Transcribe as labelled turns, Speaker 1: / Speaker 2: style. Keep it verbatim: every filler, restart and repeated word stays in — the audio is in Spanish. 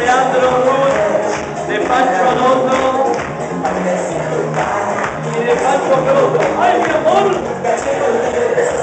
Speaker 1: Leandro Cruz, de Pancho Alonso y de Pancho Cruz. ¡Ay, mi amor!